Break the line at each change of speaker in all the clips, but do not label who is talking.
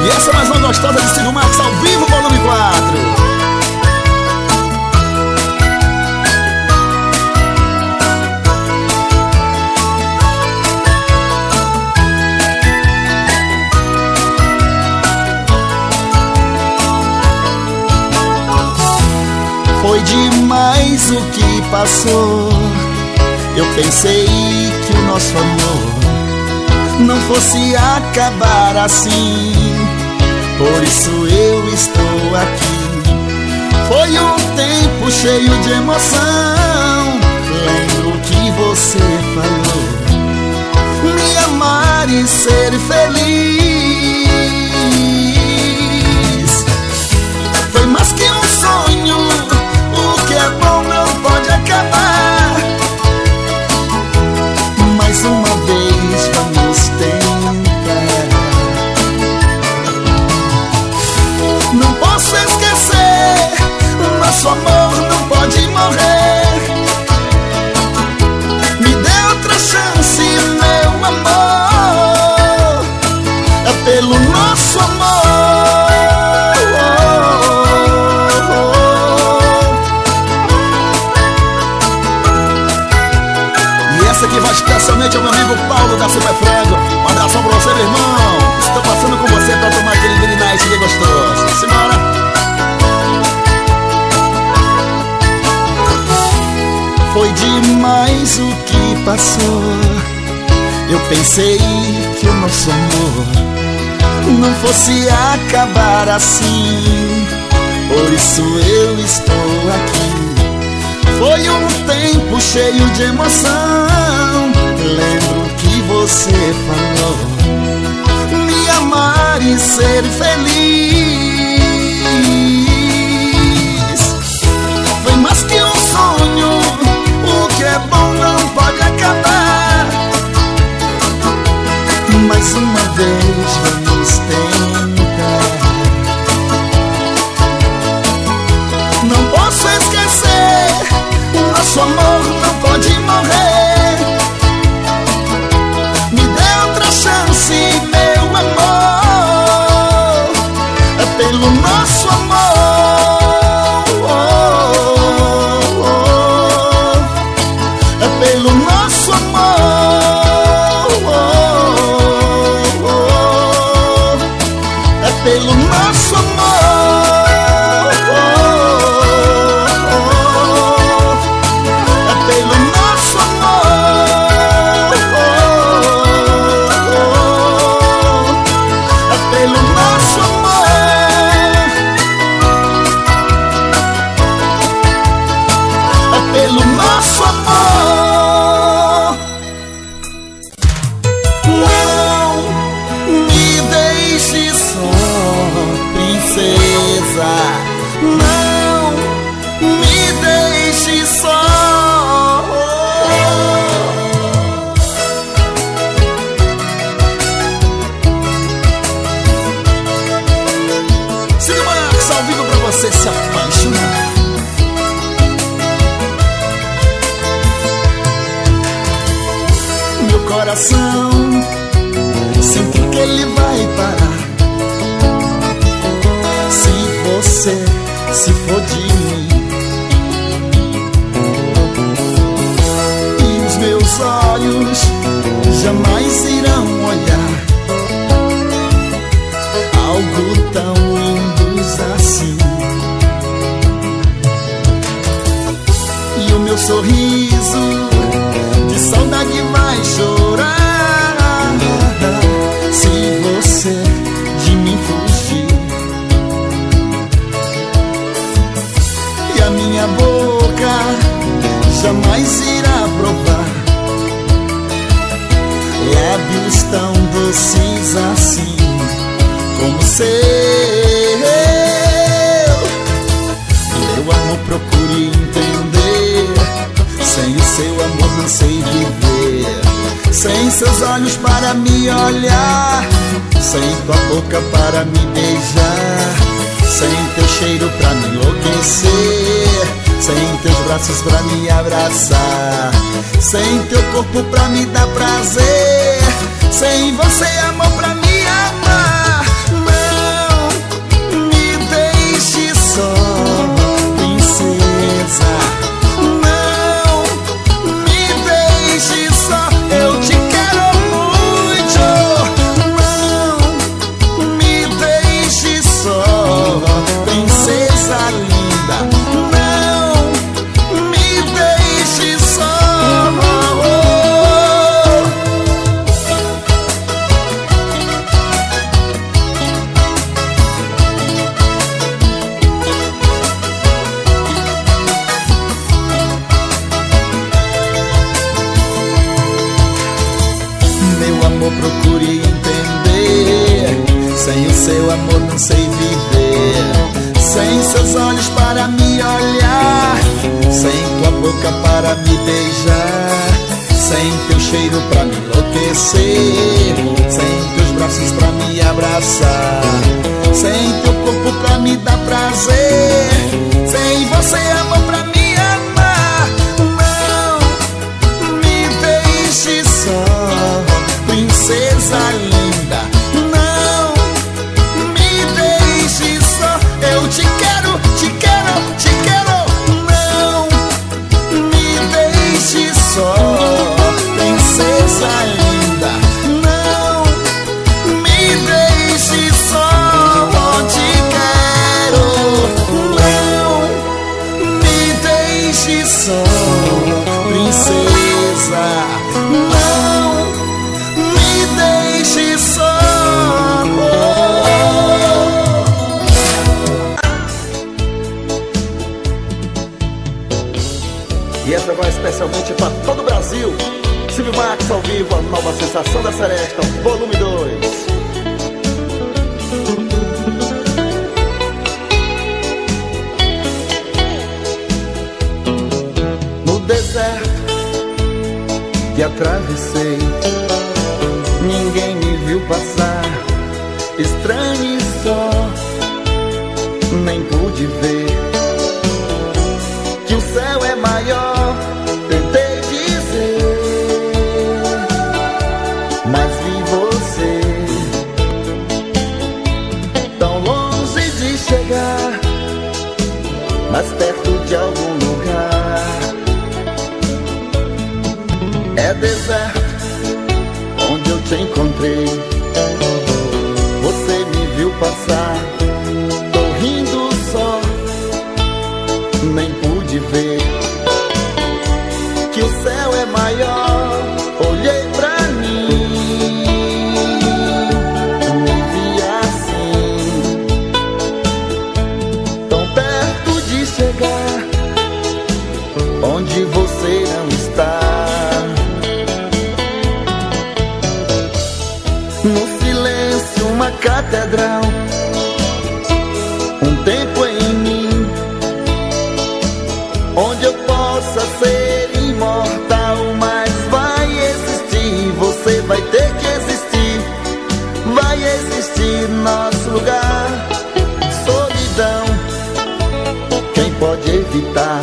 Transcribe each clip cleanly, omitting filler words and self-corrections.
E essa é mais uma gostosa de Silvio Marques ao vivo, volume 4. Foi demais o que passou. Eu pensei que o nosso amor não fosse acabar assim. Por isso eu estou aqui. Foi um tempo cheio de emoção. Lembro que você falou me amar e ser feliz. Foi mais que um sonho. O que é bom não pode acabar. Mais uma vez vamos tentar. Não posso esquecer, nosso amor não pode morrer. Me dê outra chance, meu amor. É pelo nosso amor. Que vai especialmente ao meu amigo Paulo da Super Frango. Um abração pra você, meu irmão. Estou passando com você pra tomar aquele Very Nice bem gostoso. Simbora! Foi demais o que passou. Eu pensei que o nosso amor não fosse acabar assim. Por isso eu estou aqui. Foi um tempo cheio de emoção. Lembro que você falou me amar e ser feliz. Foi mais que um sonho. O que é bom não pode acabar. Mais uma vez vamos tentar. Não posso esquecer, nosso amor não pode morrer. Me dê outra chance, meu amor. É pelo nosso amor. É pelo nosso amor. É pelo nosso amor. Sinto que ele vai parar se você se for de mim. E os meus olhos jamais irão olhar algo tão lindo assim. E o meu sorriso de saudade vai chorar se você de mim fugir. E a minha boca jamais irá provar lábios tão doces assim como seu. Meu amor, procure entender. Sem o seu amor não sei viver. Sem seus olhos para me olhar, sem tua boca para me beijar, sem teu cheiro pra me enlouquecer, sem teus braços pra me abraçar, sem teu corpo pra me dar prazer, sem você amor pra me amar. Não amor procure entender. Sem o seu amor não sei viver. Sem seus olhos para me olhar, sem tua boca para me beijar, sem teu cheiro pra me enlouquecer, sem teus braços pra me abraçar, sem teu corpo pra me dar prazer, sem você amor pra me amar. Não me deixe só, princesa linda. Não me deixe só, eu te quero, te quero, te quero. Não me deixe só, princesa linda. Não me deixe só, oh, te quero. Não me deixe só, princesa. Não me deixe só.
E essa vai especialmente para todo o Brasil. Silvio Max ao vivo, a nova sensação da Seresta, volume 2.
No deserto que atravessei, ninguém me viu passar, estranho e só, nem pude ver que o céu é maior. Tentei dizer, mas vi você tão longe de chegar, mas perto de algum lugar. É deserto onde eu te encontrei. Você me viu passar, tô rindo só, nem pude ver que o céu é maior. Olhei pra mim, me vi assim, tão perto de chegar onde você não está. No silêncio uma catedral, um tempo em mim, onde eu possa ser imortal, mas vai existir, você vai ter que existir, vai existir nosso lugar. Solidão, quem pode evitar?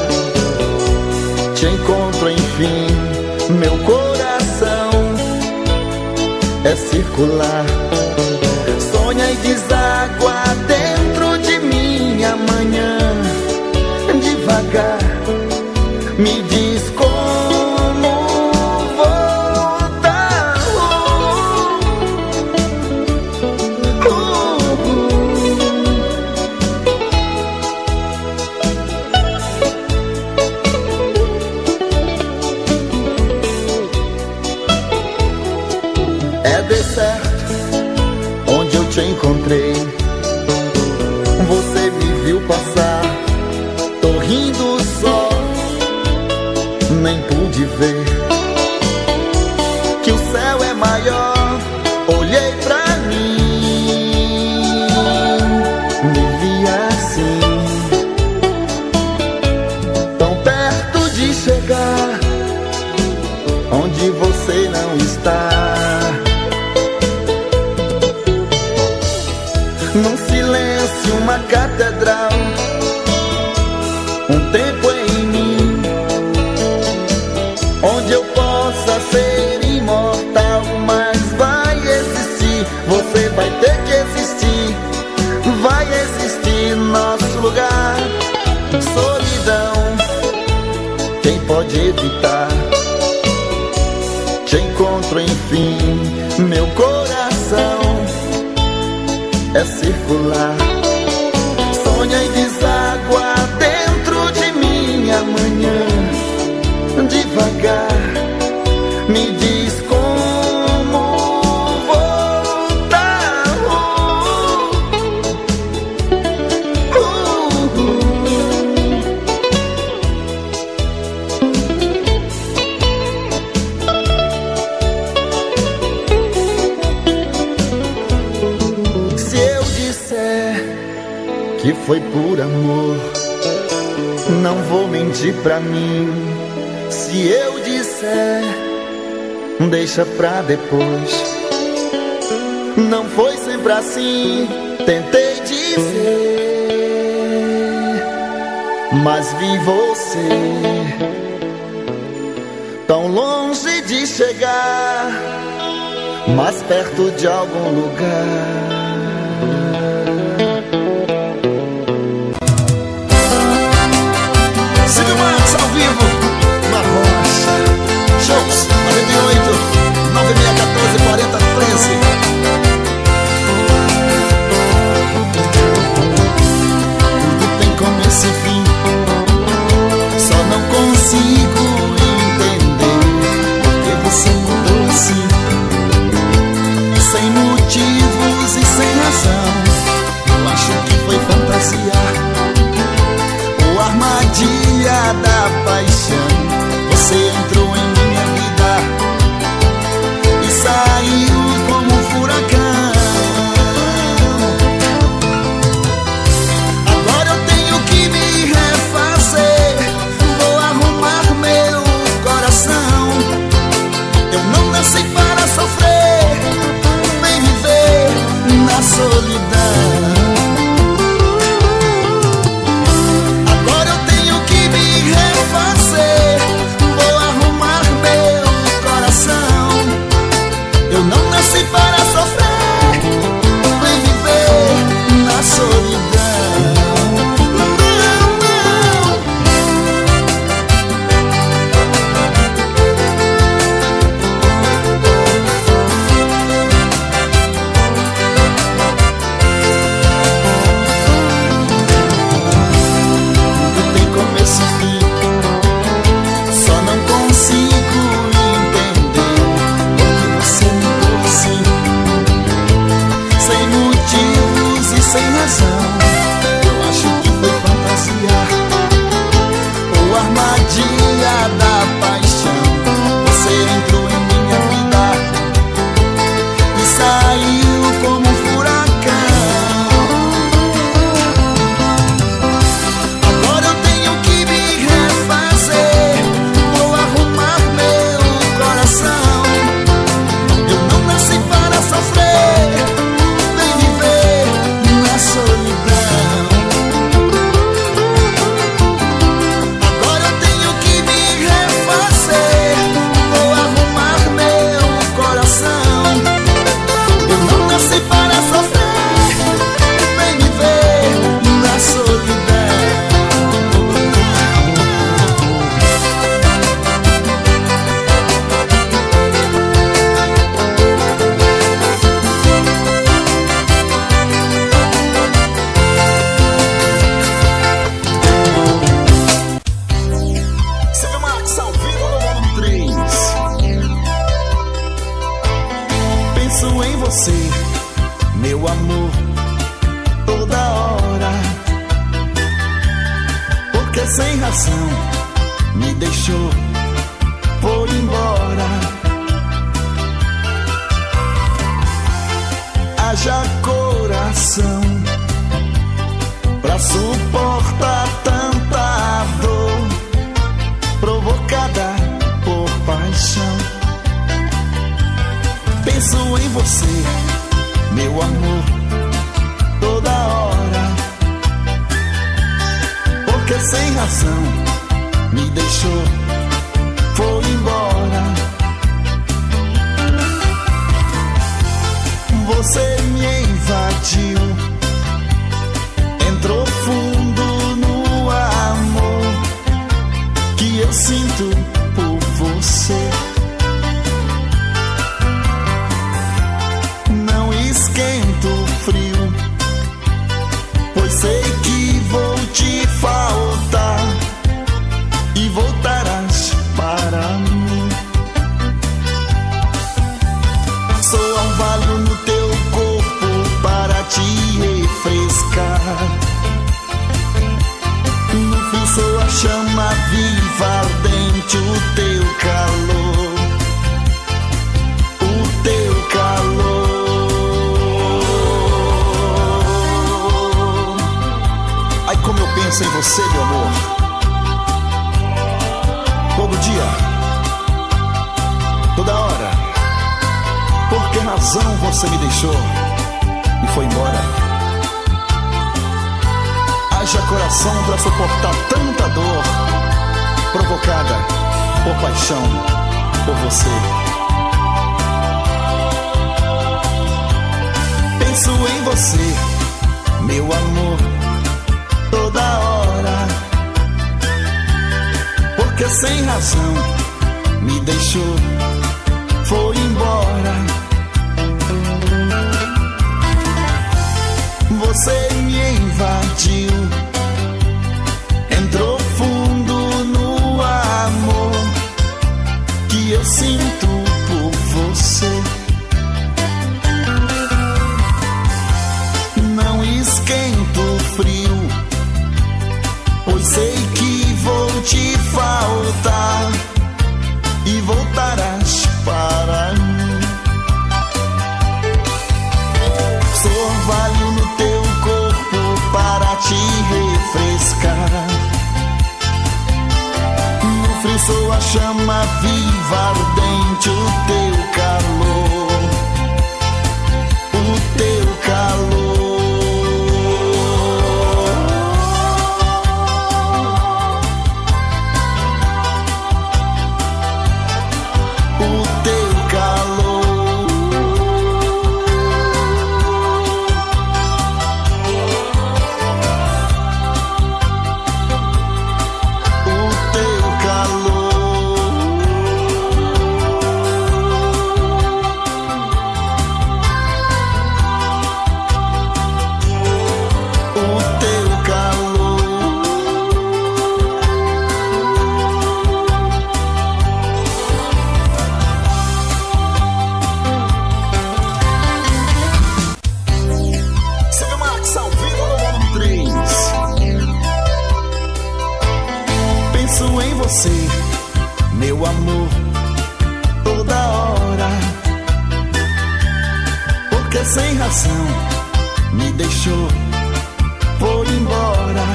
Te encontro enfim, meu coração é circular, sonha e deságua dentro de mim amanhã. Devagar, me diz como voltar. É deserto onde eu te encontrei. Você me viu passar, tô rindo só, nem pude ver que o céu é maior. Olhei pra mim, me vi assim, tão perto de chegar onde você não está. Num silêncio uma catedral, um tempo em mim, onde eu possa ser imortal, mas vai existir, você vai ter que existir, vai existir nosso lugar. Solidão, quem pode evitar? Te encontro enfim, meu coração é circular, sonha e deságua dentro de mim amanhã. Devagar, me diz como voltar. que foi por amor. Não vou mentir pra mim se eu disser, deixa pra depois. Não foi sempre assim, tentei dizer, mas vi você tão longe de chegar, mas perto de algum lugar. Silvio Marques ao vivo, na Rocha. Shows 98 9614 4013. Tudo tem começo e fim, só não consigo entender porque você mudou assim, sem motivos e sem razão. Eu acho que foi fantasia ou armadilha da paixão. Você entrou em minha vida e saiu como um furacão. Agora eu tenho que me refazer, vou arrumar meu coração. Eu não nasci para sofrer, nem viver na solidão. Agora eu tenho que me refazer, vou arrumar meu coração. Eu não nasci para sofrer, nem viver na solidão. Não, não. Tudo tem começo e fim, só não consigo entender porque você mudou assim, sem motivos e sem razão. Eu acho que foi fantasia ou armadilha da paixão. Você entrou em minha vida e saiu como um furacão. Agora eu tenho que me refazer, vou arrumar meu coração. Eu não nasci para sofrer, nem viver na solidão. Agora eu tenho que me refazer, vou arrumar meu coração. Eu não nasci para sofrer, nem viver na solidão. Silvio Marques ao vivo no volume 3. Penso em você, meu amor, toda hora, porque sem razão me deixou, foi embora. Haja coração pra suportar tanta dor provocada por paixão. Penso em você, meu amor, toda hora, porque sem razão me deixou, foi embora. Você me invadiu, entrou fundo no amor que eu sinto por você. Não esquento o frio, pois sei que vou te faltar e voltarás para mim. Sou orvalho no teu corpo para te refrescar. No fim sou a chama viva, ardente, o teu calor, o teu calor. penso em você, meu amor. Todo dia, toda hora. Por que razão você me deixou e foi embora? Haja coração pra suportar tanta dor provocada por paixão por você. Penso em você, meu amor, toda hora. Porque sem razão me deixou, foi embora. Você me invadiu, entrou fundo no amor que eu sinto por você. Não esquento o frio, pois sei que vou te faltar e voltarás para mim. Sou orvalho no teu corpo para te refrescar. No frio sou a chama viva, ardente, o teu calor, o teu calor. Meu amor, toda hora. Porque sem razão me deixou, foi embora.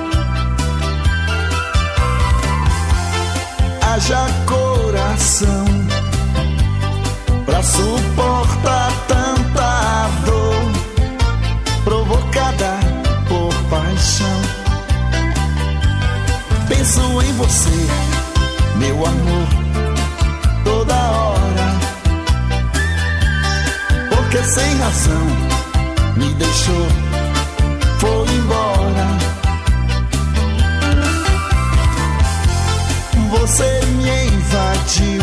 Haja coração pra suportar tanta dor provocada por paixão. Penso em você, meu amor, toda hora. Porque sem razão me deixou, foi embora. Você me invadiu,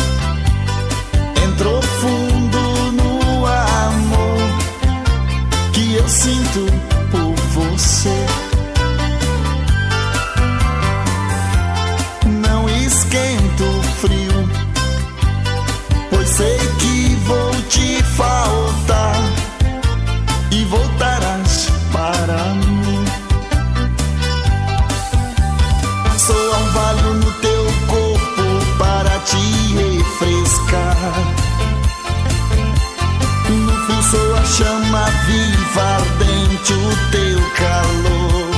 entrou fundo no amor que eu sinto por você. Esquento o frio, pois sei que vou te faltar e voltarás para mim. Sou orvalho no teu corpo para te refrescar. No frio sou a chama viva, ardente, o teu calor,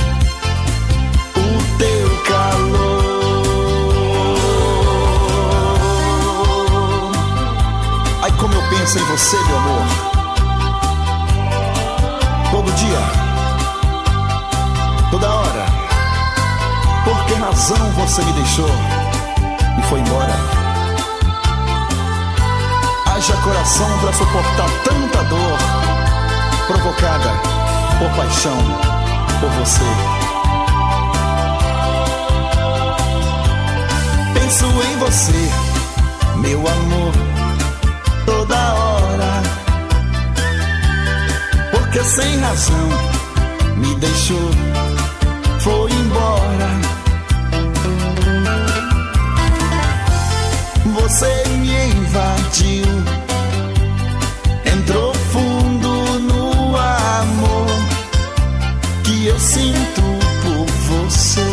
o teu calor. Como eu penso em você, meu amor. Todo dia, toda hora. Por que razão você me deixou e foi embora? Haja coração pra suportar tanta dor provocada por paixão por você. Penso em você, meu amor, toda hora. Porque sem razão me deixou, foi embora. Você me invadiu, entrou fundo no amor que eu sinto por você.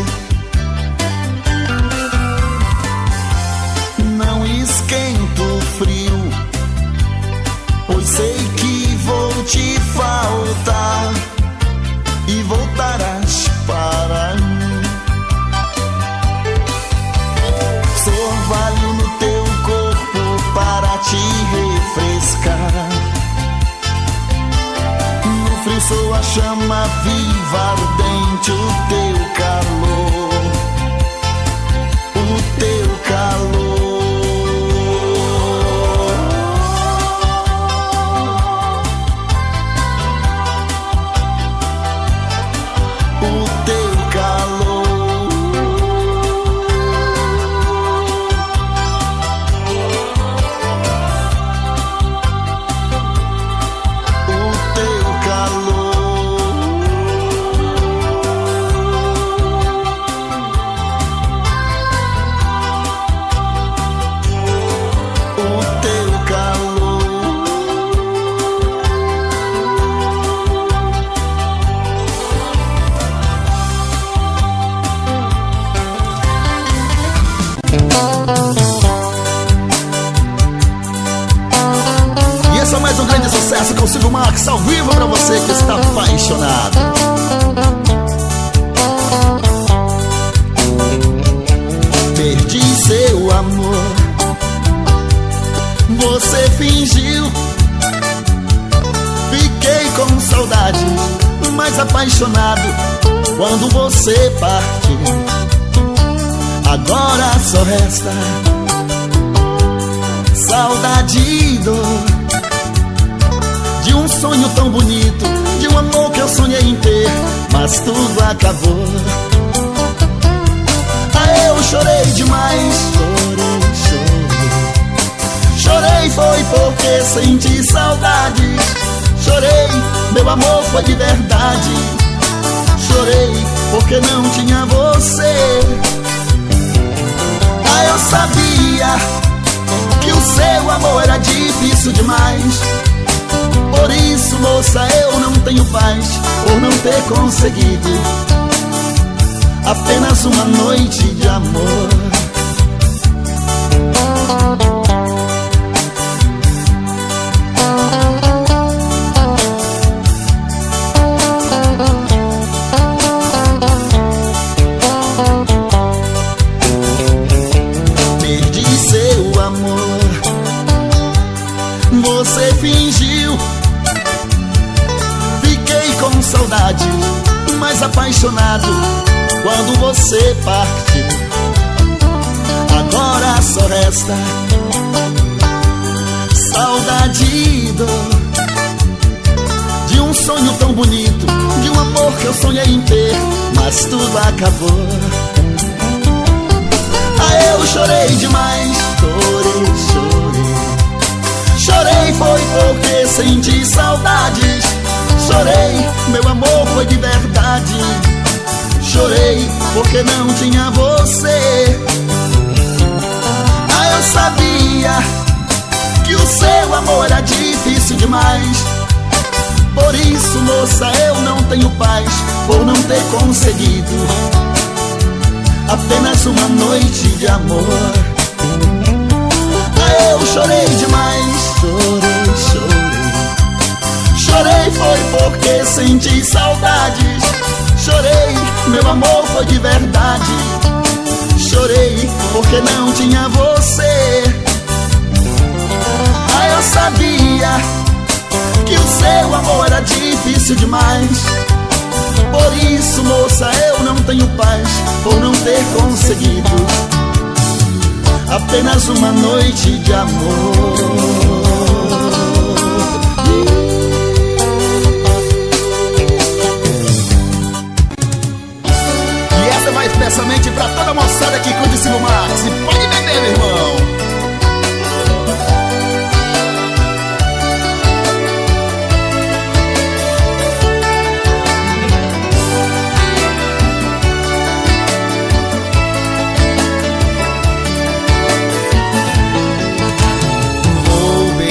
Não esquento o frio, pois sei que vou te faltar e voltarás para sou a chama viva, ardente, o teu calor, o teu calor. Com Silvio Marques ao vivo pra você que está apaixonado. Perdi seu amor, você fingiu. Fiquei com saudade, mas apaixonado quando você partiu. Agora só resta saudade e dor de um sonho tão bonito, de um amor que eu sonhei em ter, mas tudo acabou. Ah, eu chorei demais, chorei foi porque senti saudade. Chorei, meu amor foi de verdade. Chorei porque não tinha você. Ah, eu sabia que o seu amor era difícil demais. Por isso, moça, eu não tenho paz por não ter conseguido apenas uma noite de amor. Perdi seu amor, você fingiu. Com saudade, mas apaixonado quando você partiu. Agora só resta saudade e dor de um sonho tão bonito, de um amor que eu sonhei em ter, mas tudo acabou. Ah, eu chorei demais, chorei foi porque senti saudades. Chorei, meu amor foi de verdade. Chorei porque não tinha você. Ah, eu sabia que o seu amor era difícil demais. Por isso, moça, eu não tenho paz por não ter conseguido apenas uma noite de amor. Ah, eu chorei demais, chorei foi porque senti saudades. Chorei, meu amor foi de verdade. Chorei porque não tinha você. Ah, eu sabia que o seu amor era difícil demais. Por isso, moça, eu não tenho paz por não ter conseguido apenas uma noite de amor. Especialmente pra toda a moçada que curte Silvio Marques. E pode beber, meu irmão. Vou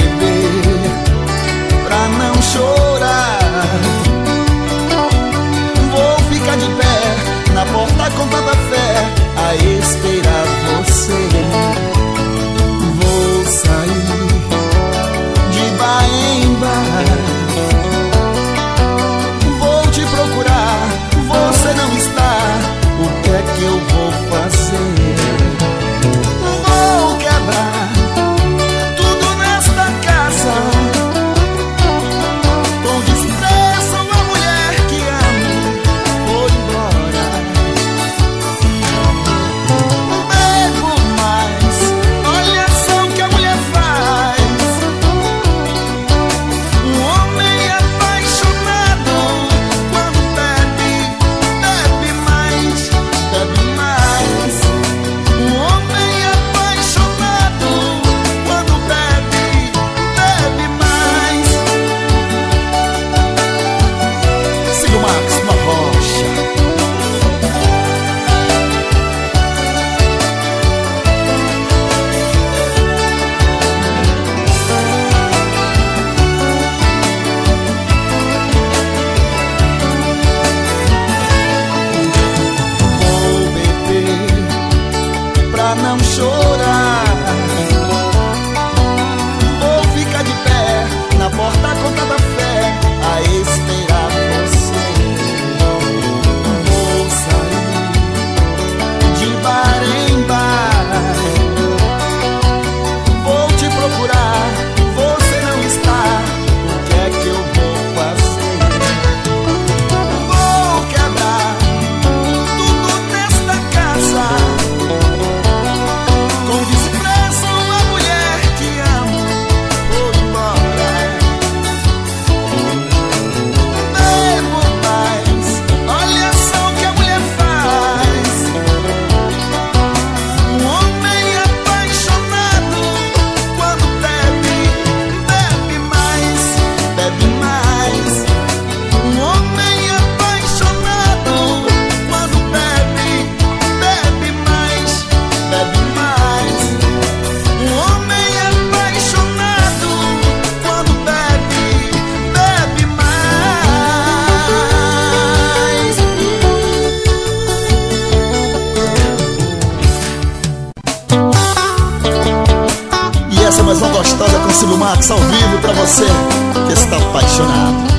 Silvio Max ao vivo pra você que está apaixonado.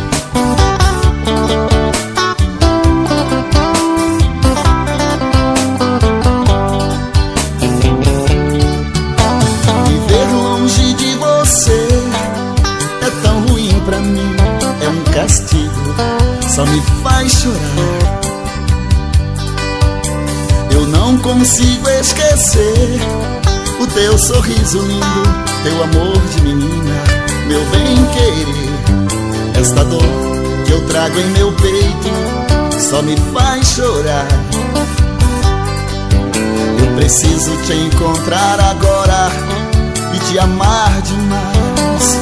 Viver longe de você é tão ruim pra mim, é um castigo, só me faz chorar. Eu não consigo esquecer o teu sorriso lindo, teu amor de menina, meu bem-querer. Esta dor que eu trago em meu peito só me faz chorar. Eu preciso te encontrar agora e te amar demais.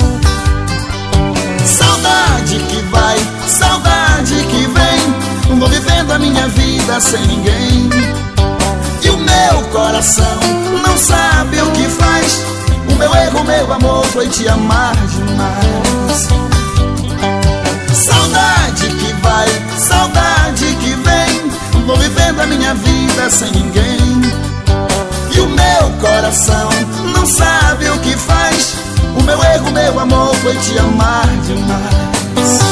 Saudade que vai, saudade que vem, vou vivendo a minha vida sem ninguém. E o meu coração não sabe o que faz. O meu erro, meu amor, foi te amar demais. Saudade que vai, saudade que vem, vou vivendo a minha vida sem ninguém. E o meu coração não sabe o que faz. O meu erro, meu amor, foi te amar demais.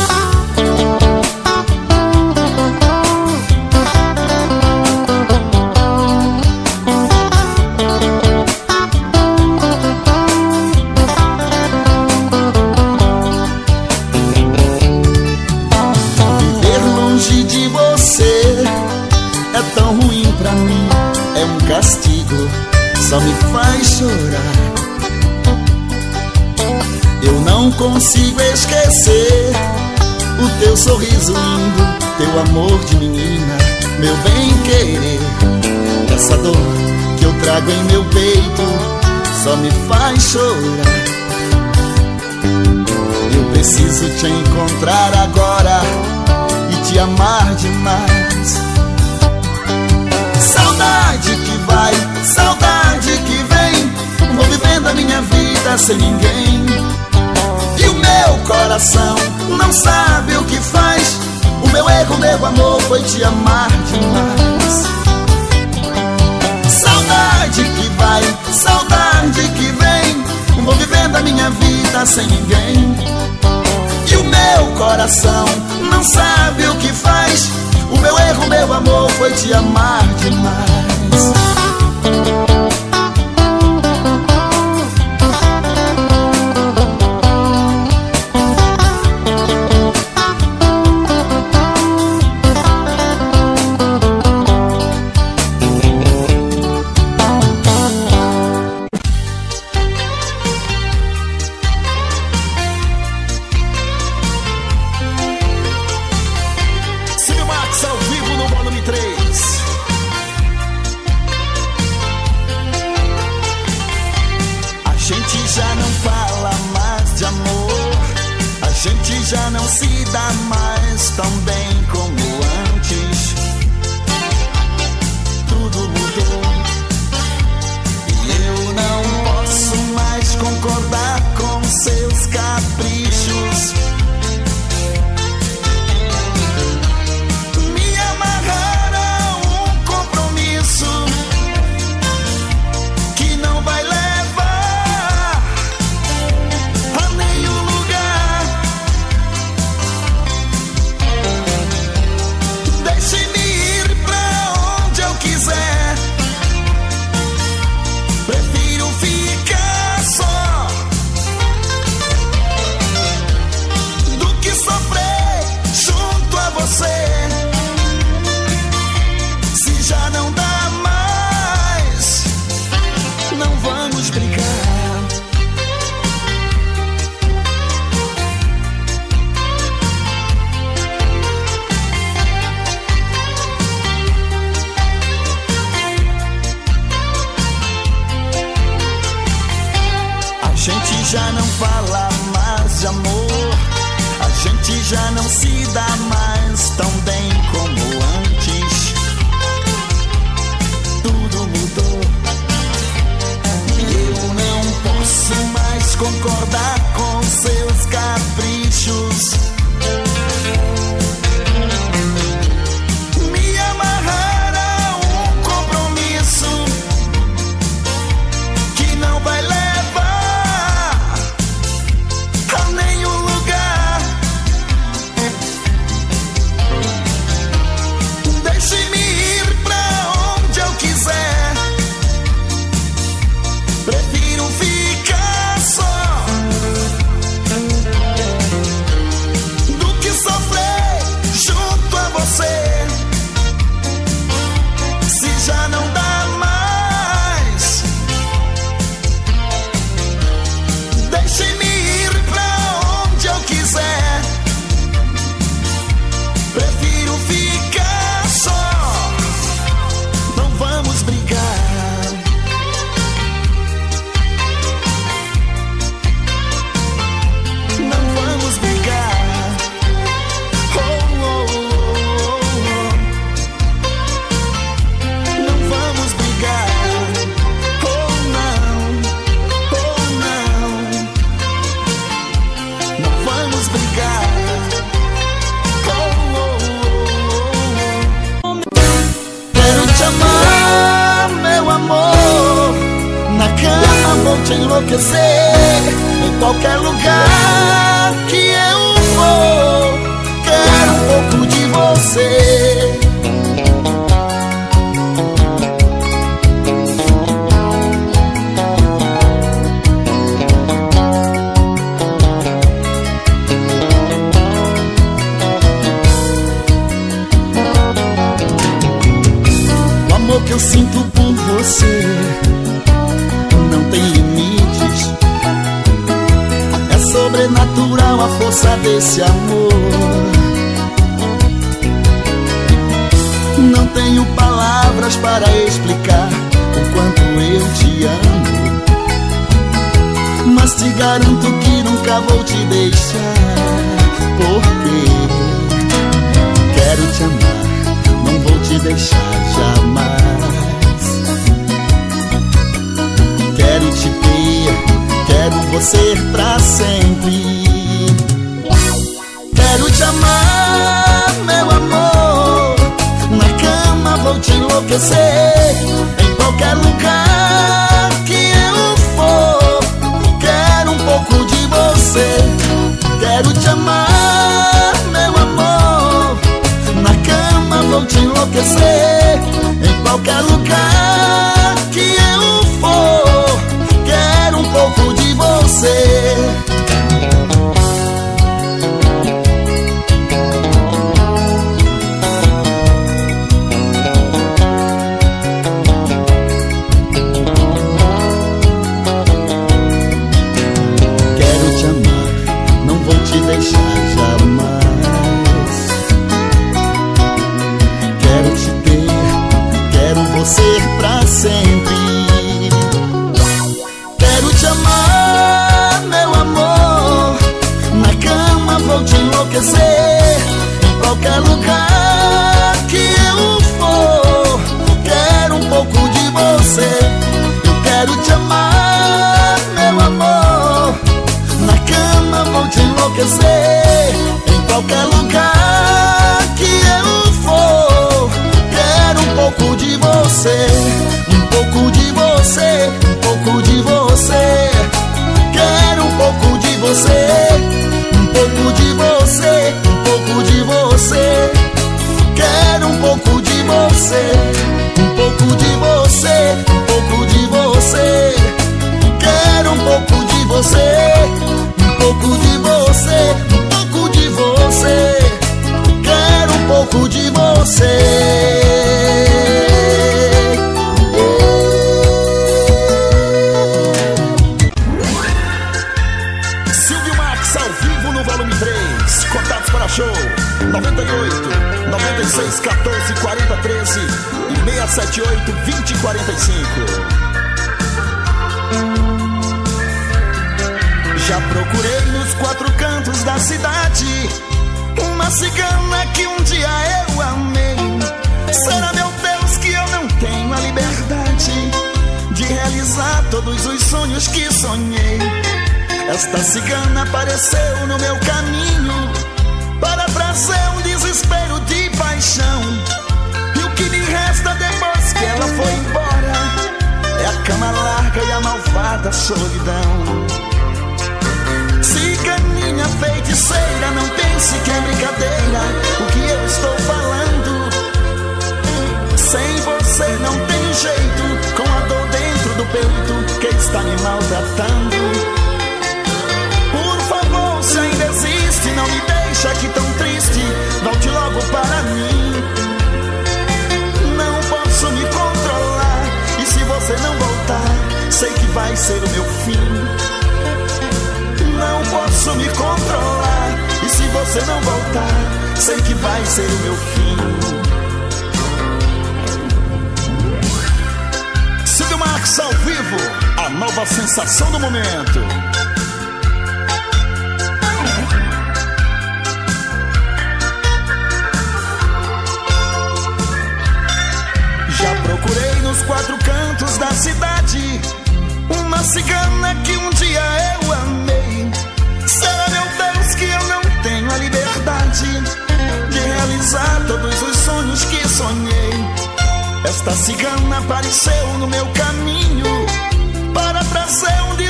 Castigo, só me faz chorar. Eu não consigo esquecer o teu sorriso lindo, teu amor de menina, meu bem-querer. Essa dor que eu trago em meu peito só me faz chorar. Eu preciso te encontrar agora e te amar demais. Saudade que vai, saudade que vem, vou vivendo a minha vida sem ninguém. E o meu coração não sabe o que faz. O meu erro, meu amor, foi te amar demais. Saudade que vai, saudade que vem, vou vivendo a minha vida sem ninguém. E o meu coração não sabe o que faz. O meu erro, meu amor, foi te amar demais. Já não se dá mais tão bem como antes. Tudo mudou e eu não posso mais concordar com seus caprichos. Me amarraram a um compromisso que não vai levar a nenhum lugar. Deixe-me ir pra onde eu quiser. Prefiro ficar só do que sofrer junto a você. Se já não dá mais, não vamos brigar. A gente já não fala mais de amor. A gente já não se dá mais tão bem como antes. Tudo mudou e eu não posso mais concordar com seus caprichos. Me amarraram a um compromisso que não vai levar te enlouquecer. Em qualquer lugar que eu for, quero um pouco de você. O amor que eu sinto por você não tem limites. É sobrenatural a força desse amor. Não tenho palavras para explicar o quanto eu te amo, mas te garanto que nunca vou te deixar, porque quero te amar, não vou te deixar jamais. Quero te ter, quero você pra sempre. Quero te amar, meu amor. Na cama vou te enlouquecer. Em qualquer lugar que eu for, quero um pouco de você. Quero te amar, meu amor. Na cama vou te enlouquecer. Em qualquer lugar que eu for, quero um pouco de você. Quero te amar, não vou te deixar jamais. Quero te ter, quero você pra sempre. Quero te amar, meu amor. Na cama vou te enlouquecer. Em qualquer lugar que eu for, quero um pouco de você. Eu quero te amar, meu amor. Na cama vou te enlouquecer. Em qualquer lugar que eu for, quero um pouco de você. Um pouco de você, um pouco de você. Quero um pouco de você. Um pouco de você, um pouco de você. Quero um pouco de você. Um pouco de você, um pouco de você. Quero um pouco de você. Um pouco de você, um pouco de você. Quero um pouco de você. Show 98 96 14 40 13 e 678 20 45. Já procurei nos quatro cantos da cidade uma cigana que um dia eu amei. Será, meu Deus, que eu não tenho a liberdade de realizar todos os sonhos que sonhei? Esta cigana apareceu no meu caminho para trazer um desespero de paixão. E o que me resta depois que ela foi embora é a cama larga e a malvada solidão. Ciganinha feiticeira, não pense que é brincadeira o que eu estou falando. Sem você não tem jeito, com a dor dentro do peito que está me maltratando. Por favor, se ainda existe, não me deixa aqui tão triste, volte logo para mim. Não posso me controlar, e se você não voltar, sei que vai ser o meu fim. Não posso me controlar, e se você não voltar, sei que vai ser o meu fim. Silvio Marques ao vivo, a nova sensação do momento. Já procurei nos quatro cantos da cidade uma cigana que um dia eu amei. Será, meu Deus, que eu não tenho a liberdade de realizar todos os sonhos que sonhei? Esta cigana apareceu no meu caminho para trazer um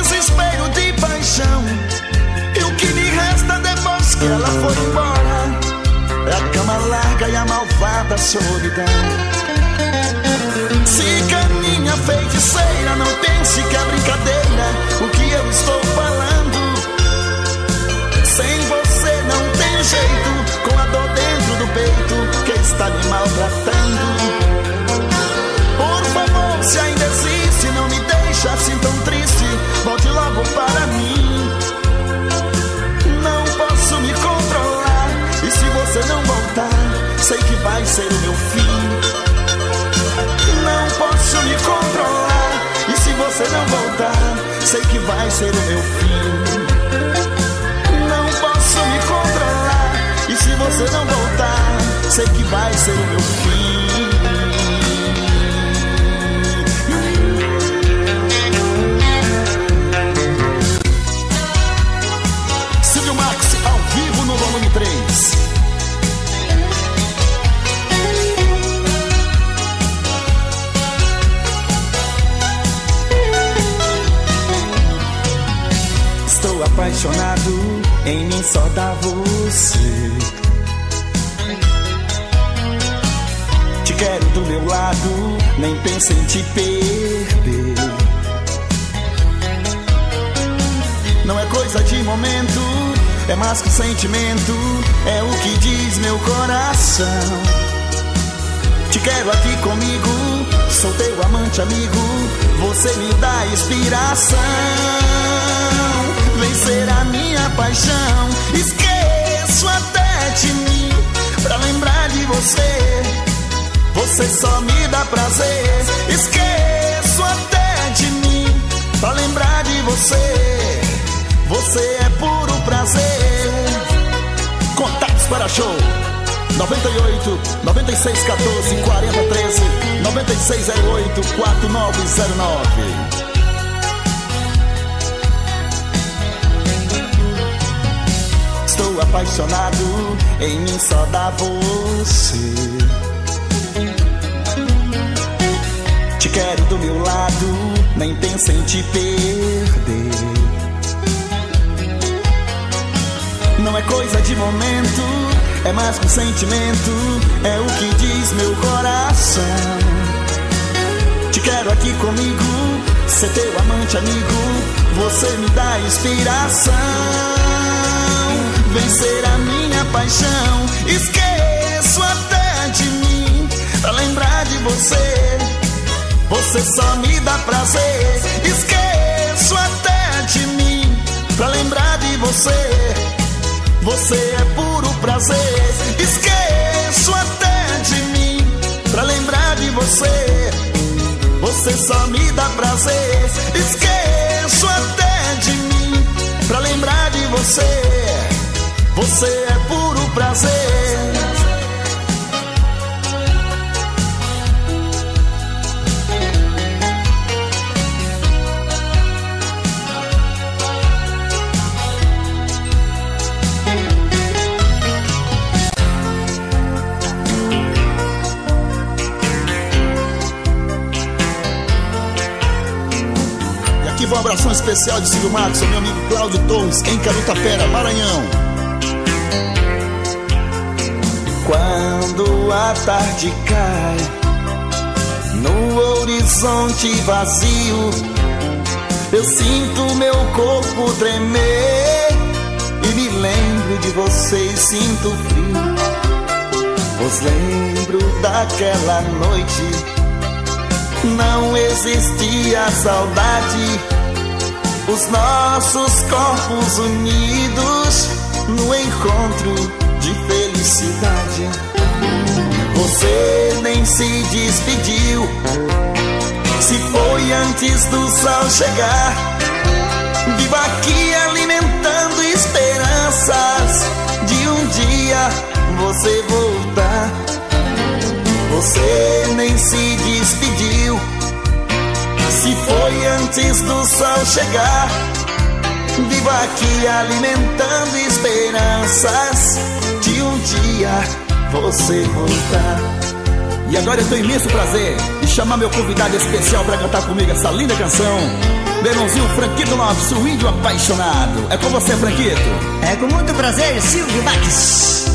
paixão. E o que me resta depois que ela foi embora é a cama larga e a malvada solidão. Ciganinha feiticeira, não pense que é brincadeira o que eu estou falando. Sem você não tem jeito, com a dor dentro do peito que está me maltratando. Por favor, se ainda existe, não me deixa assim tão triste, volte logo para mim. Não posso me controlar, e se você não voltar, sei que vai ser o meu fim. Não posso me controlar, e se você não voltar, sei que vai ser o meu fim. Não posso me controlar, e se você não voltar, sei que vai ser o meu fim. Silvio Max ao vivo no volume 3. Estou apaixonado, em mim só dá você. Te quero do meu lado, nem penso em te perder. Não é coisa de momento, é mais que sentimento, é o que diz meu coração. Te quero aqui comigo, sou teu amante amigo, você me dá inspiração. Vencer a minha paixão, esqueço até de mim pra lembrar de você. Você só me dá prazer, esqueço até de mim pra lembrar de você. Você é puro prazer. Contatos para show 98 96 14 40 13 96 08 4909. Estou apaixonado, em mim só dá você. Te quero do meu lado, nem penso em te perder. Não é coisa de momento, é mais que um sentimento, é o que diz meu coração. Te quero aqui comigo, ser teu amante amigo, você me dá inspiração. Vencer a minha paixão, esqueço até de mim pra lembrar de você. Você só me dá prazer, esqueço até de mim pra lembrar de você. Você é puro prazer, esqueço até de mim pra lembrar de você. Você só me dá prazer, esqueço até de mim pra lembrar de você. Você é puro prazer. E aqui vai um abração especial de Silvio Marcos ao meu amigo Cláudio Torres, em Carutapera, Maranhão. Quando a tarde cai no horizonte vazio, eu sinto meu corpo tremer e me lembro de você e sinto frio. Pois lembro daquela noite, não existia saudade, os nossos corpos unidos no encontro de felicidade. Você nem se despediu, se foi antes do sol chegar. Vivo aqui alimentando esperanças de um dia você voltar. Você nem se despediu, se foi antes do sol chegar. Vivo aqui alimentando esperanças de um dia você voltar. E agora eu tenho imenso prazer de chamar meu convidado especial para cantar comigo essa linda canção. Meu irmãozinho Franquito Lopes, o índio apaixonado. É com você, Franquito.
É com muito prazer, Silvio Max.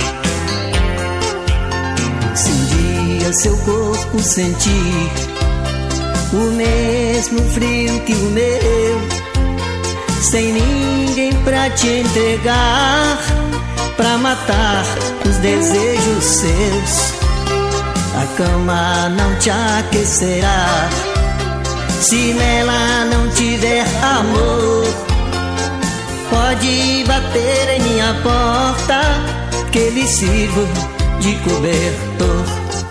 Se um dia seu corpo sentir o mesmo frio que o meu, sem ninguém pra te entregar, pra matar os desejos seus, a cama não te aquecerá se nela não tiver amor. Pode bater em minha porta, que lhe sirvo de cobertor.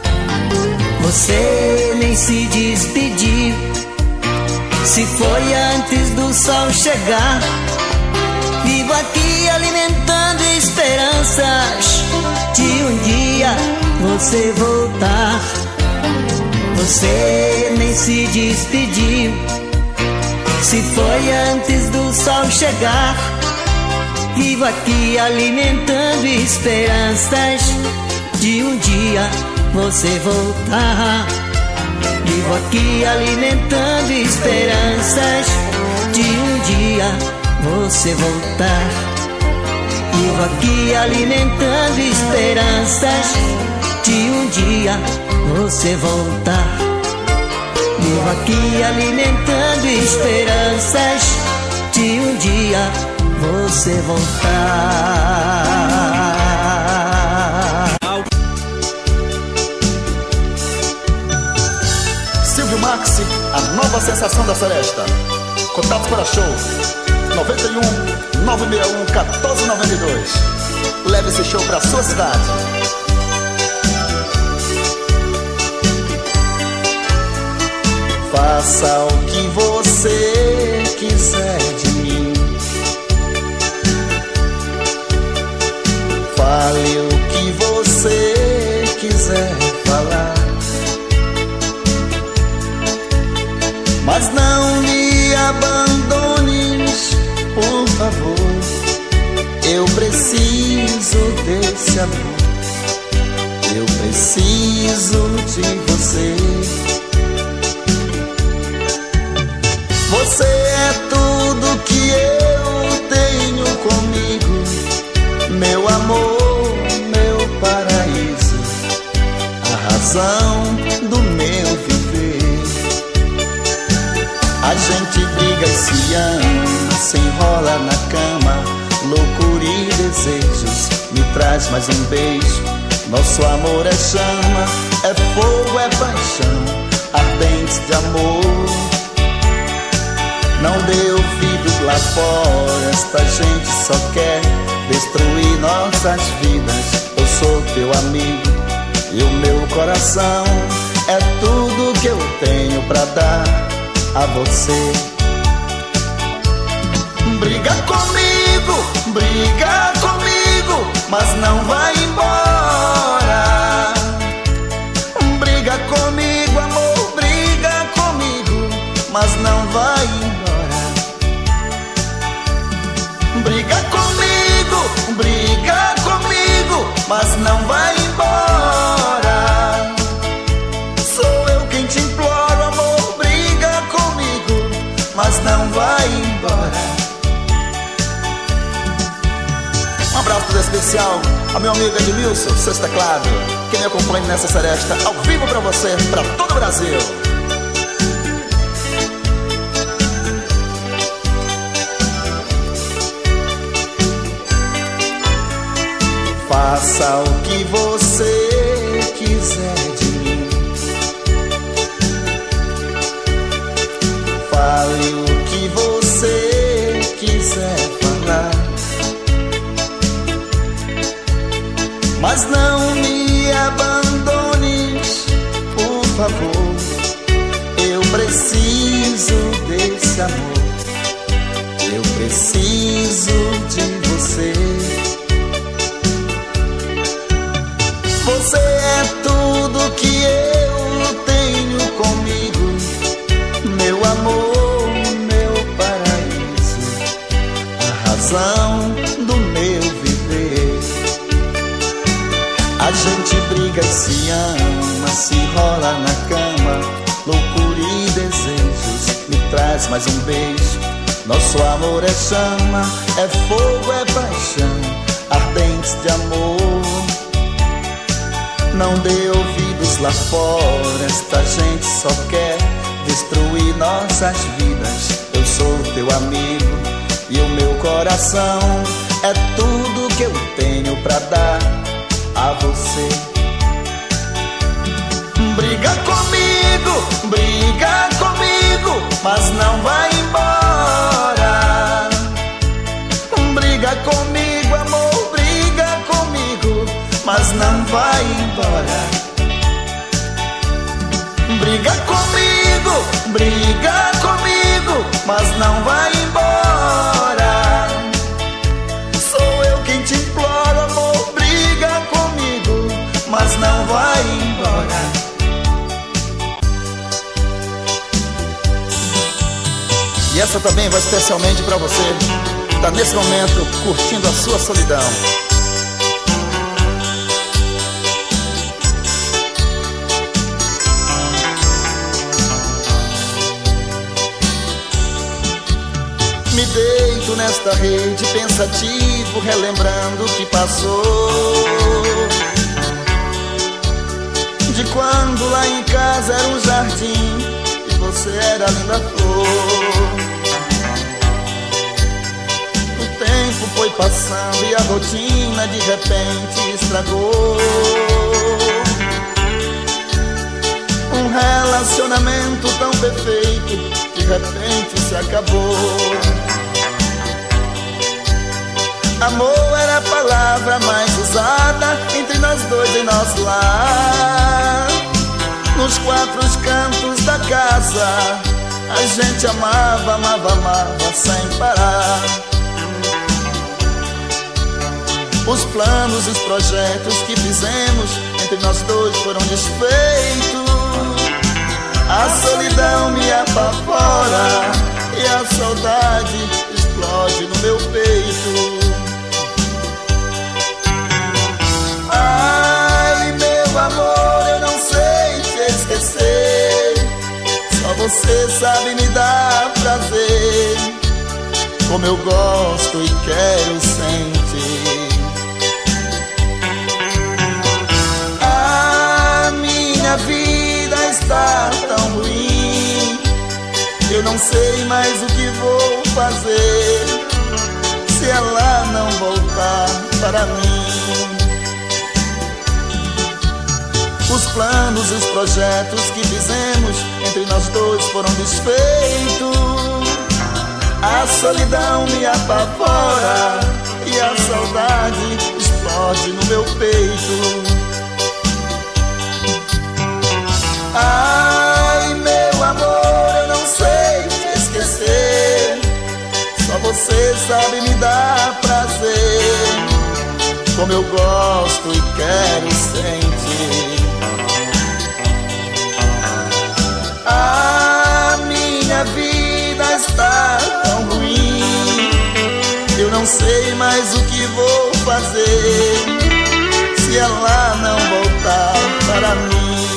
Você nem se despediu, se foi antes do sol chegar. Vivo aqui alimentando esperanças de um dia você voltar. Você nem se despediu, se foi antes do sol chegar. Vivo aqui alimentando esperanças de um dia você voltar. Vivo aqui alimentando esperanças de um dia você voltar. Vivo aqui alimentando esperanças de um dia você voltar. Vivo aqui alimentando esperanças de um dia você voltar.
Silvio Maxi, a nova sensação da Seresta. Contatos para shows 91 961 1492. Leve esse show para sua cidade.
Faça o que você quiser de mim, fale o que você quiser falar, mas não me abandones, por favor. Eu preciso desse amor, eu preciso de você. Você é tudo que eu tenho comigo, meu amor, meu paraíso, a razão do meu viver. A gente briga e se ama, se enrola na cama, loucura e desejos. Me traz mais um beijo, nosso amor é chama, é fogo, é paixão, ardente de amor. Não dê ouvidos lá fora, esta gente só quer destruir nossas vidas. Eu sou teu amigo e o meu coração é tudo que eu tenho pra dar a você. Briga comigo, mas não vai embora. Briga comigo, amor, briga comigo, mas não vai embora. Briga comigo, mas não vai embora. Sou eu quem te imploro, amor, briga comigo, mas não vai embora.
Um abraço todo especial ao meu amigo Edmilson, seus teclados, que me acompanha nessa seresta ao vivo pra você, pra todo o Brasil.
Faça o que você quiser de mim, fale o que você quiser falar, mas não me abandones, por favor. Eu preciso desse amor, eu preciso de você. Você é tudo que eu tenho comigo, meu amor, meu paraíso, a razão do meu viver. A gente briga e se ama, ama, se rola na cama, loucura e desejos. Me traz mais um beijo, nosso amor é chama, é fogo, é paixão, ardentes de amor. Não dê ouvidos lá fora, esta gente só quer destruir nossas vidas. Eu sou teu amigo e o meu coração é tudo que eu tenho pra dar a você. Briga comigo, mas não vai embora. Briga comigo, amor, briga comigo, mas não vai embora. Briga comigo, mas não vai embora. Sou eu quem te imploro, amor, briga comigo, mas não vai embora. E essa também vai especialmente pra você que tá nesse momento curtindo a sua solidão. Me deito nesta rede pensativo, relembrando o que passou, de quando lá em casa era um jardim e você era a linda flor. O tempo foi passando e a rotina de repente estragou um relacionamento tão perfeito, de repente se acabou. Amor era a palavra mais usada entre nós dois em nosso lar. Nos quatro cantos da casa a gente amava, amava, amava sem parar. Os planos e os projetos que fizemos entre nós dois foram desfeitos. A solidão me apavora e a saudade explode no meu peito. Ai, meu amor, eu não sei te esquecer. Só você sabe me dar prazer, como eu gosto e quero sentir. A minha vida está tão ruim, eu não sei mais o que vou fazer se ela não voltar para mim. Os planos e os projetos que fizemos entre nós dois foram desfeitos. A solidão me apavora e a saudade explode no meu peito. Ai, meu amor, eu não sei te esquecer. Só você sabe me dar prazer, como eu gosto e quero sentir. A minha vida está tão ruim, eu não sei mais o que vou fazer se ela não voltar para mim.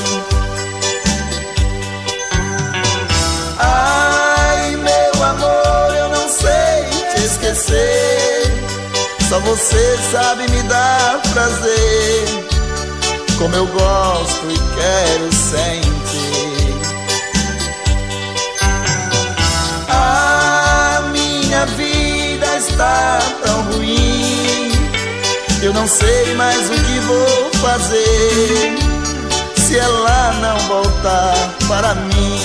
Ai, meu amor, eu não sei te esquecer. Só você sabe me dar prazer, como eu gosto e quero sentir. A minha vida está tão ruim, eu não sei mais o que vou fazer se ela não voltar para mim.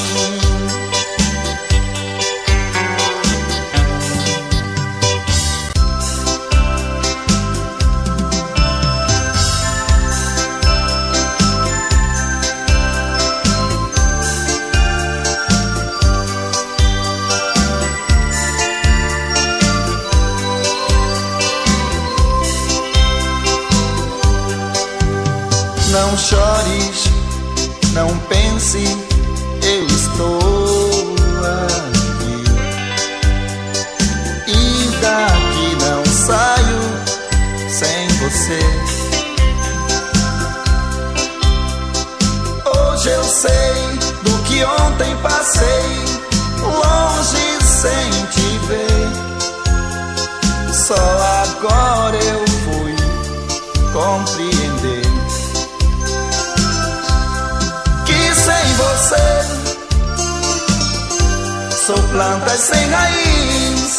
Não chores, não pense, eu estou aqui. E daqui não saio sem você. que ontem passei longe sem te ver. Só agora eu fui compreender que sem você sou plantas sem raiz.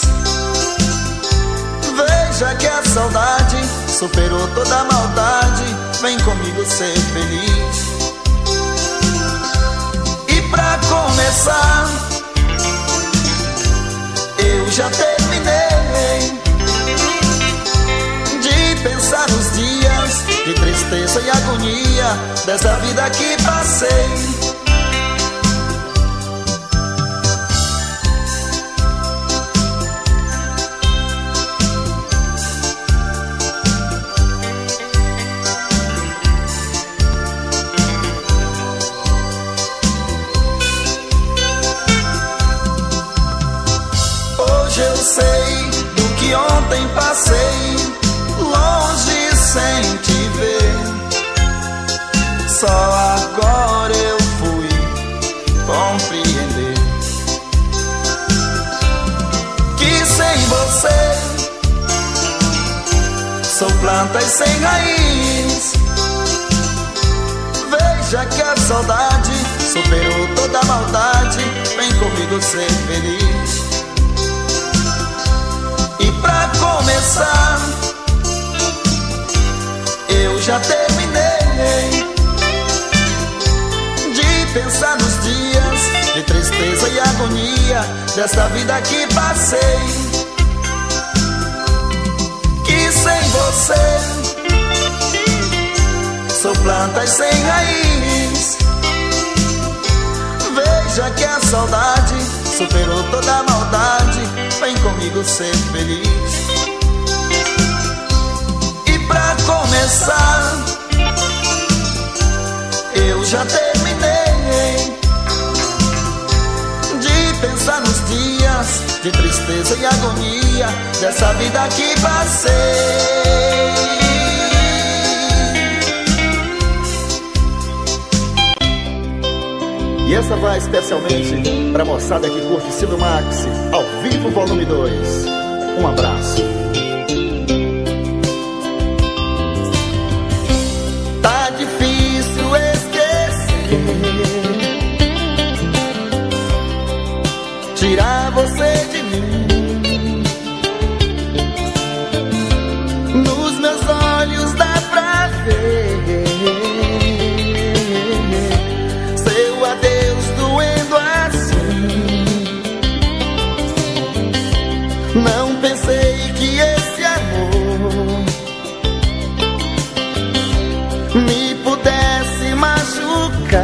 Veja que a saudade superou toda a maldade. Vem comigo ser feliz. E pra começar, eu já terminei de pensar nos dias de tristeza e agonia dessa vida que passei. Eu sei do que ontem passei longe sem te ver. Só agora eu fui compreender que sem você sou plantas sem raiz. Veja que a saudade superou toda a maldade. Vem comigo ser feliz. E pra começar, eu já terminei de pensar nos dias de tristeza e agonia dessa vida que passei. Que sem você sou plantas sem raiz. Veja que a saudade superou toda a maldade. Vem comigo ser feliz. E pra começar, eu já terminei de pensar nos dias de tristeza e agonia dessa vida que passei.
E essa vai especialmente pra moçada que curte Silvio Max, ao vivo volume 2. Um abraço.
Tá difícil esquecer, tirar você de mim. Nos meus olhos dá pra ver adeus doendo assim. Não pensei que esse amor me pudesse machucar.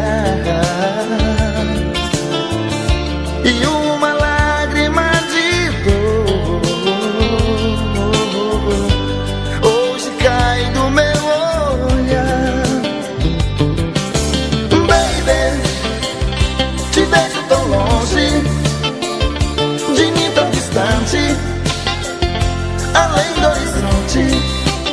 E uma lágrima de dor hoje cai do meu olhar. Baby, te vejo tão longe, de mim tão distante, além do horizonte.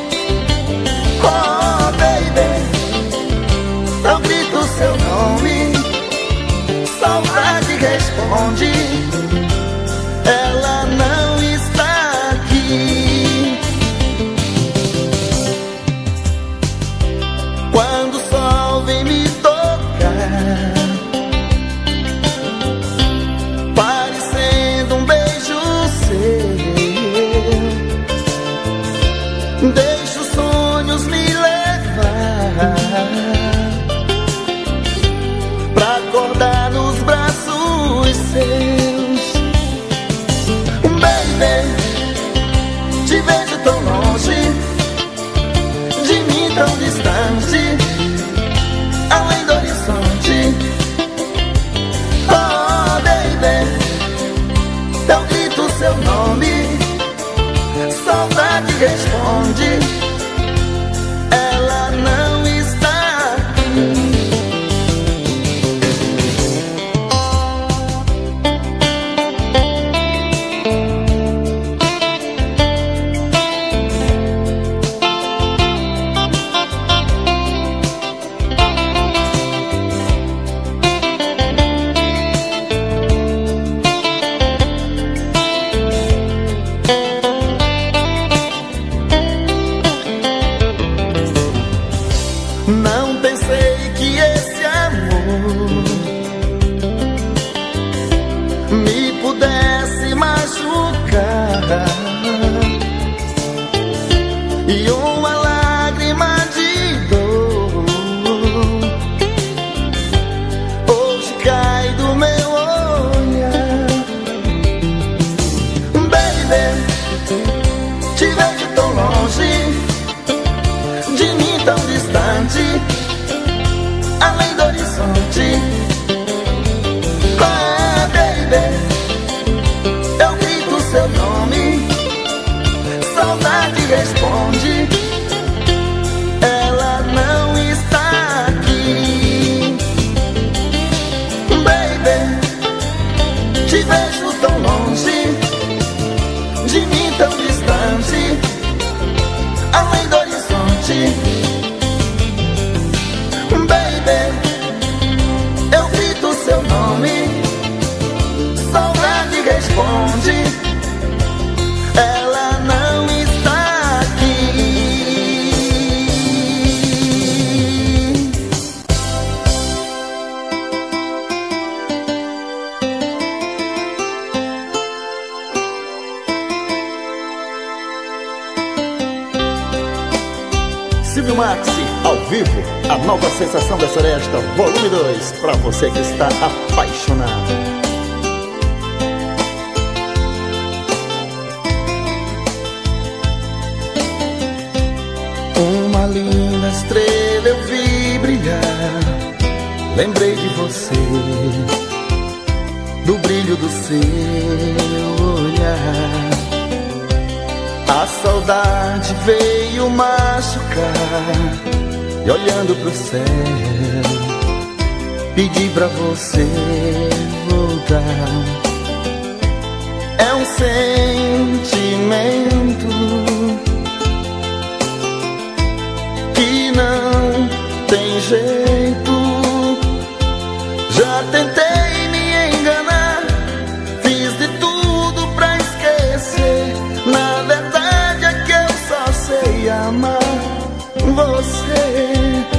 Oh, baby, eu grito seu nome, saudade responde, ela não está aqui. Quando o sol vem me tocar, parecendo um beijo seu, deixa os sonhos me levar pra acordar nos braços seus. Baby, te vejo tão longe, de mim tão distante, além do horizonte. Oh, baby, eu grito seu nome, saudade responde, ela não está aqui. e uma lágrima de dor hoje cai do meu olhar. Baby, te vejo tão longe de mim, tão distante, além do horizonte. Ah, baby, eu grito seu nome, saudade responde, ela não está aqui. Baby, te vejo tão longe de mim, tão distante, além do horizonte. Baby, eu grito seu nome, saudade responde, ela não está aqui. Silvio Maxi, ao vivo, a nova sensação da Seresta, volume 2, pra você que está apaixonado. Uma linda estrela eu vi brilhar, lembrei de você, do brilho do seu olhar. A saudade veio machucar, e olhando pro céu, pedi pra você voltar. É um sentimento que não tem jeito. Já tentei me enganar, fiz de tudo pra esquecer. Na verdade é que eu só sei amar você.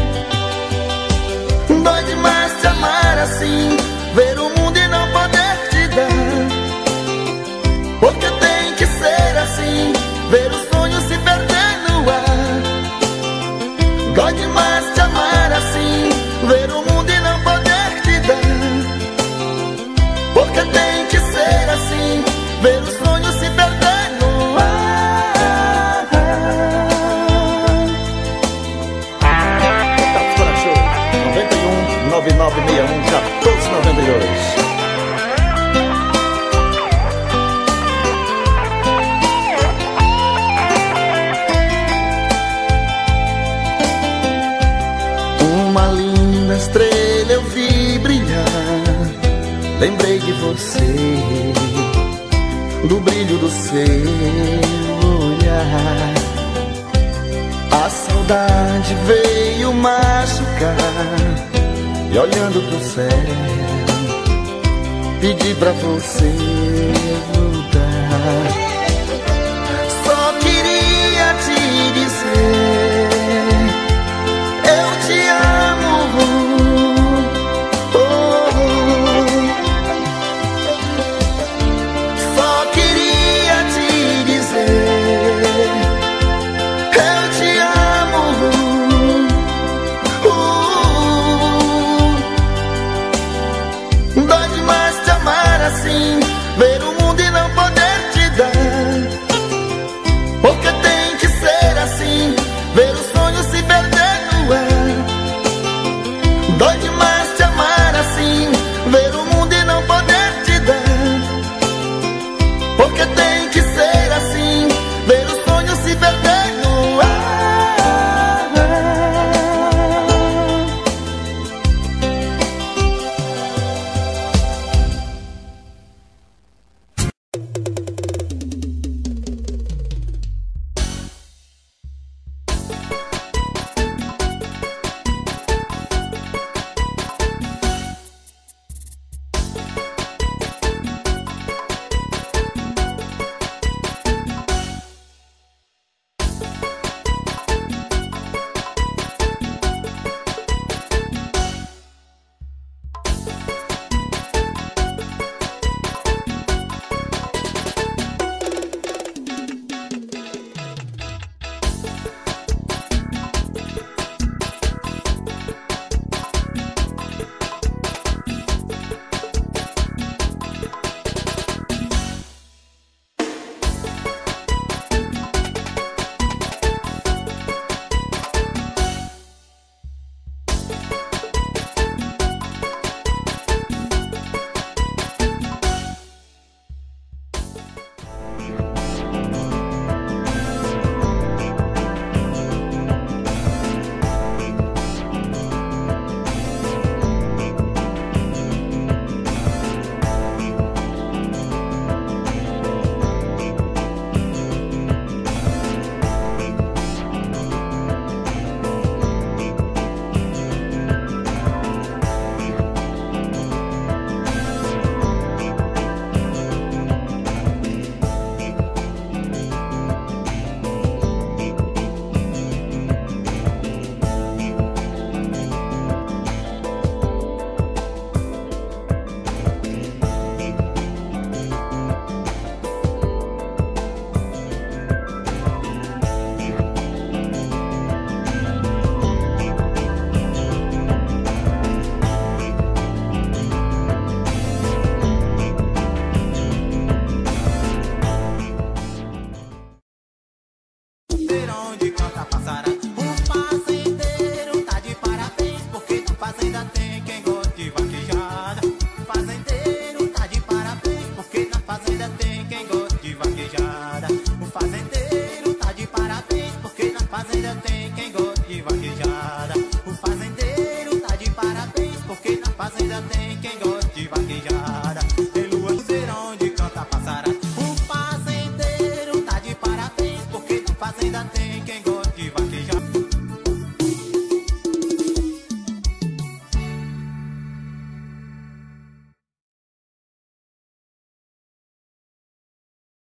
Dói demais te amar assim, ver o mundo e não poder te dar. Porque tem que ser assim, ver os sonhos se perder no ar. Dói demais te amar assim, ver o mundo e não poder te dar. Porque tem que ser assim, ver os sonhos se perder no ar. Contatos para show 91 9961 1492. Uma linda estrela eu vi brilhar, lembrei de você, do brilho do seu olhar. A saudade veio machucar, e olhando pro céu, pedi pra você voltar. Só queria te dizer, eu te amo. Só queria te dizer, eu te amo. Dói demais te amar assim, ver o mundo e não poder te dar.
ribanceira onde canta passarada.